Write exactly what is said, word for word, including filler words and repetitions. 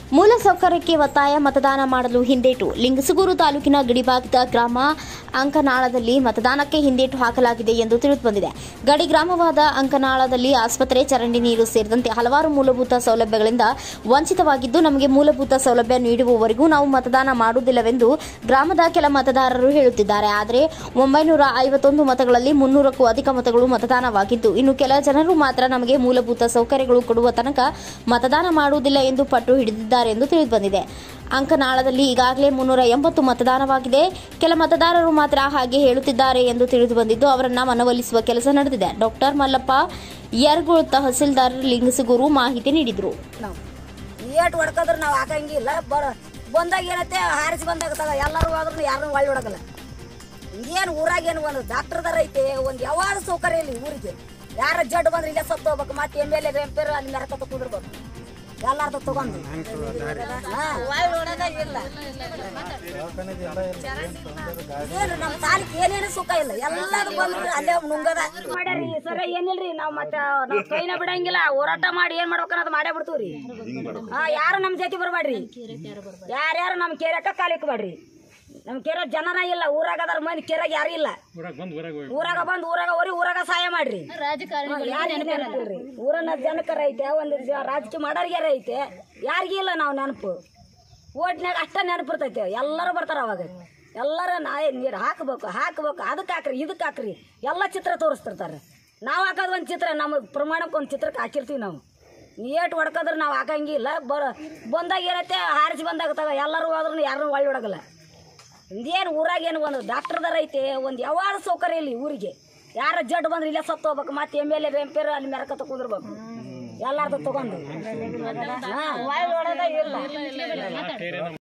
ಮೂಲಸೌಕರ್ಯಕ್ಕೆ ಒತ್ತಾಯ ಮತದಾನ ಮಾಡಲು ಹಿಂದೇಟು. ಲಿಂಗಸಗೂರು ತಾಲೂಕಿನ ಗಡಿಭಾಗದ ಗ್ರಾಮ ಅಂಕನಾಳದಲ್ಲಿ ಮತದಾನಕ್ಕೆ ಹಿಂದೇಟು ಹಾಕಲಾಗಿದೆ ಎಂದು ತಿಳಿದುಬಂದಿದೆ. ಗಡಿ ಗ್ರಾಮವಾದ ಅಂಕನಾಳದಲ್ಲಿ ಆಸ್ಪತ್ರೆ, ಚರಂಡಿ ನೀರು ಸೇರಿದಂತೆ ಹಲವಾರು ಮೂಲಭೂತ ಸೌಲಭ್ಯಗಳಿಂದ ವಂಚಿತವಾಗಿದ್ದು, ನಮಗೆ ಮೂಲಭೂತ ಸೌಲಭ್ಯ ನೀಡುವವರೆಗೂ ನಾವು ಮತದಾನ ಮಾಡುವುದಿಲ್ಲವೆಂದು ಗ್ರಾಮದ ಕೆಲ ಮತದಾರರು ಹೇಳುತ್ತಿದ್ದಾರೆ. ಆದರೆ ಒಂಬೈನೂರ ಐವತ್ತೊಂದು ಮತಗಳಲ್ಲಿ ಮುನ್ನೂರಕ್ಕೂ ಅಧಿಕ ಮತಗಳು ಮತದಾನವಾಗಿದ್ದು, ಇನ್ನು ಕೆಲ ಜನರು ಮಾತ್ರ ನಮಗೆ ಮೂಲಭೂತ ಸೌಕರ್ಯಗಳು ಕೊಡುವ ತನಕ ಮತದಾನ ಮಾಡುವುದಿಲ್ಲ ಎಂದು ಪಟ್ಟು ಹಿಡಿದಿದ್ದಾರೆ ಎಂದು ತಿಳಿದುಬಂದಿದೆ. ಅಂಕನಾಳದಲ್ಲಿ ಈಗಾಗಲೇ ಮುನ್ನೂರ ಎಂಬತ್ತು ಮತದಾನವಾಗಿದೆ. ಕೆಲ ಮತದಾರರು ಮಾತ್ರ ಹಾಗೆ ಹೇಳುತ್ತಿದ್ದಾರೆ ಎಂದು ತಿಳಿದುಬಂದಿದ್ದು, ಅವರನ್ನ ಮನವೊಲಿಸುವ ಕೆಲಸ ನಡೆದಿದೆ. ಡಾಕ್ಟರ್ ಮಲ್ಲಪ್ಪ ಯರಗೋಳ್, ತಹಸೀಲ್ದಾರ್, ಲಿಂಗಸಗೂರು ಮಾಹಿತಿ ನೀಡಿದರು. ಏಟ್ ಹೊಡ್ಕೋದ್ರ ನಾವು ಹಾಕಂಗಿಲ್ಲ. ಬಂದಾಗ ಏನತ್ತೆ ಹಾರಿಸಿ ಬಂದಾಗ ಎಲ್ಲರೂ ಹೋದ್ರೂ ಯಾರನ್ನೂ ಒಳ್ಳೆ ಹೊಡಕಲ್ಲ. ಏನು ಊರಾಗ ಏನು ಒಂದು ಡಾಕ್ಟರ್ದಾರ ಐತೆ, ಒಂದು ಯಾವಾಗ ಸೌಕರ್ಯ ಇಲ್ಲ ಊರಿಗೆ. ಯಾರ ಜಡ್ ಬಂದ್ರೆ ಇಲ್ಲೇ ಸತ್ತು ಹೋಗ್ಬೇಕು. ಮತ್ತೆ M L A M P ಅಲ್ಲಿ ಮೆರಕತ್ತ ಕುದಿರ್ಬೇಕು ಎಲ್ಲಾರ್ದು ತಗೊಂಡು ಏನು ನಮ್ಮ ತಾಲೂಕ್ ಏನೇನು ಸುಖ ಇಲ್ಲ. ಎಲ್ಲಾರು ಬಂದ್ರಿ ಅಲ್ಲೇ ನುಂಗದ ಮಾಡ್ಯಾರಿ. ಸರ ಏನಿಲ್ರಿ, ನಾವ್ ಮತ್ತೆ ನಾವ್ ಕೈನ ಬಿಡಂಗಿಲ್ಲ. ಹೋರಾಟ ಮಾಡಿ ಏನ್ ಮಾಡ್ಬೇಕನ್ನೋದು ಮಾಡೇ ಬಿಡ್ತೀವ್ರಿ. ಹಾ, ಯಾರು ನಮ್ ಜೊತೆ ಬರ್ಬೇಡ್ರಿ. ಯಾರ್ಯಾರು ನಮ್ ಕೇರಕ್ಕ ಕಾಲಿಕ್ಬೇಡ್ರಿ. ನಮ್ ಕೇರ ಜನರ ಇಲ್ಲ. ಊರಾಗ ಅದಾರ ಮಂದಿ, ಕೇರಾಗ ಯಾರು ಇಲ್ಲ. ಊರಾಗ ಬಂದ್ ಊರಾಗ ಹೋರಿ, ಊರಾಗ ಸಹಾಯ ಮಾಡ್ರಿ. ಊರನ್ನ ಜನಕರ ಐತೆ, ಒಂದ್ ರಾಜಕೀಯ ಮಾಡೋರ್ಗ್ಯಾರ ಐತೆ, ಯಾರಿಗೂ ಇಲ್ಲ ನಾವು ನೆನಪು. ಓಟ್ನಾಗ ಅಷ್ಟ ನೆನಪು ಇರ್ತೈತೆ. ಎಲ್ಲರೂ ಬರ್ತಾರ ಅವಾಗ. ಎಲ್ಲರ ನಾಯಿ ನೀರು ಹಾಕ್ಬೇಕು ಹಾಕ್ಬೇಕು ಅದಕ್ಕೆ ಹಾಕ್ರಿ ಇದಕ್ಕೆ ಹಾಕ್ರಿ ಎಲ್ಲ ಚಿತ್ರ ತೋರಿಸ್ತಿರ್ತಾರೆ. ನಾವು ಹಾಕೋದು ಒಂದು ಚಿತ್ರ, ನಮ್ಮ ಪ್ರಮಾಣಕ್ಕೆ ಒಂದು ಚಿತ್ರಕ್ಕೆ ಹಾಕಿರ್ತೀವಿ. ನಾವು ಏಟು ಹೊಡ್ಕೋದ್ರೆ ನಾವು ಹಾಕಂಗಿಲ್ಲ. ಬ ಬಂದಾಗ ಏನೈತೆ ಹಾರಿಸಿ ಬಂದಾಗ ಎಲ್ಲರೂ ಹೋದ್ರೂ ಯಾರನ್ನೂ ಒಳ್ಳೆ ಹೊಡಗಲ್ಲ. ಇದೇನು ಊರಾಗ ಏನು ಒಂದು ಡಾಕ್ಟರ್ದಾರ ಐತೆ, ಒಂದು ಯಾವಾಗ ಸೌಕರ್ಯ ಇಲ್ಲ ಊರಿಗೆ. ಯಾರ ಜಡ್ ಬಂದ್ರೆ ಇಲ್ಲೇ ಸತ್ತು ಹೋಗ್ಬೇಕು. ಮತ್ತೆ M L A M P ಅಲ್ಲಿ ಮೆರಕತ್ತ ಕುದಿರ್ಬೇಕು ಎಲ್ಲಾರ್ದು ತಗೊಂಡು. ಹಾಂ, ಒಳ್ಳೆ ಹೊಡೋದ ಇಲ್ಲ.